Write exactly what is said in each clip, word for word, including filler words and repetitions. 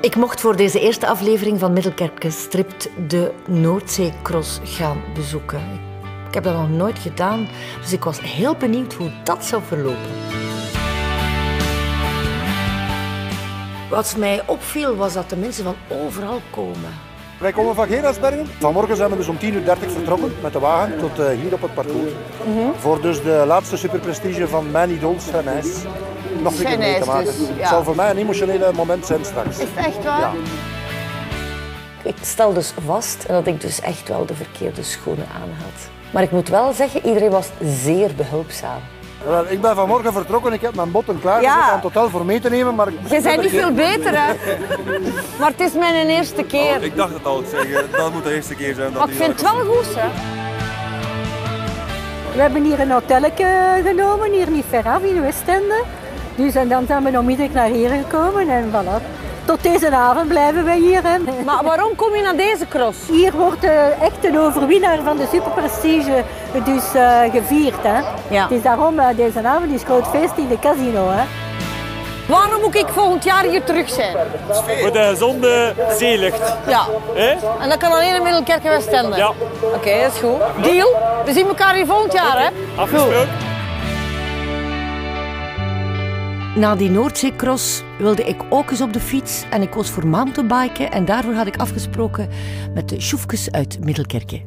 Ik mocht voor deze eerste aflevering van Middelkerke Stript de Noordzeecross gaan bezoeken. Ik heb dat nog nooit gedaan, dus ik was heel benieuwd hoe dat zou verlopen. Wat mij opviel was dat de mensen van overal komen. Wij komen van Gerardsbergen. Vanmorgen zijn we dus om tien uur dertig vertrokken met de wagen tot uh, hier op het parcours. Mm-hmm. Voor dus de laatste superprestige van mijn idool Sven-Nys nog een keer mee te maken. Dus, ja. Het zal voor mij een emotionele moment zijn straks. Is het echt waar? Ja. Ik stel dus vast dat ik dus echt wel de verkeerde schoenen aan had. Maar ik moet wel zeggen, iedereen was zeer behulpzaam. Wel, ik ben vanmorgen vertrokken, ik heb mijn botten klaar gezet ja. aan het hotel voor mee te nemen. Maar je bent niet veel beter, hè? Maar het is mijn eerste keer. Oh, ik dacht het al, ik zeg, dat moet de eerste keer zijn. Dat maar ik vind het wel goed, hè? We hebben hier een hotelletje genomen, hier niet ver af, in Westende. Dus en dan zijn we onmiddellijk naar hier gekomen en voilà. Tot deze avond blijven wij hier. Hè. Maar waarom kom je naar deze cross? Hier wordt uh, echt een overwinnaar van de superprestige dus, uh, gevierd. Hè. Ja. Het is daarom uh, deze avond is groot feest in de casino. Hè. Waarom moet ik volgend jaar hier terug zijn? Voor de gezonde zeelucht. Ja. He? En dat kan alleen in Middelkerke Westende? Ja. Oké, okay, dat is goed. Deal? We zien elkaar hier volgend jaar, hè? Afgesproken. Na die Noordzeecross wilde ik ook eens op de fiets en ik koos voor mountainbiken en daarvoor had ik afgesproken met de Sjoefkes uit Middelkerke.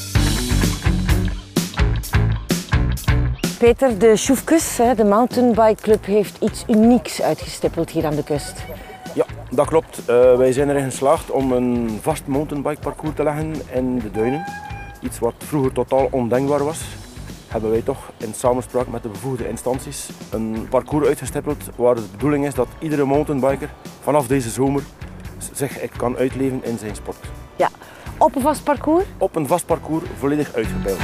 Peter, de Sjoefkes, de mountainbikeclub, heeft iets unieks uitgestippeld hier aan de kust. Ja, dat klopt. Uh, wij zijn erin geslaagd om een vast mountainbikeparcours te leggen in de duinen. Iets wat vroeger totaal ondenkbaar was. Hebben wij toch in samenspraak met de bevoegde instanties een parcours uitgestippeld waar de bedoeling is dat iedere mountainbiker vanaf deze zomer zich kan uitleven in zijn sport. Ja, op een vast parcours? Op een vast parcours, volledig uitgebeeld.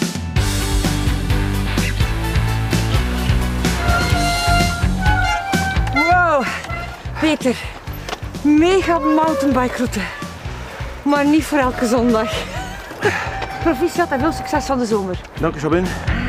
Wow, Peter, mega mountainbikeroute, maar niet voor elke zondag. Proficiat en veel succes van de zomer. Dank u, Sabine.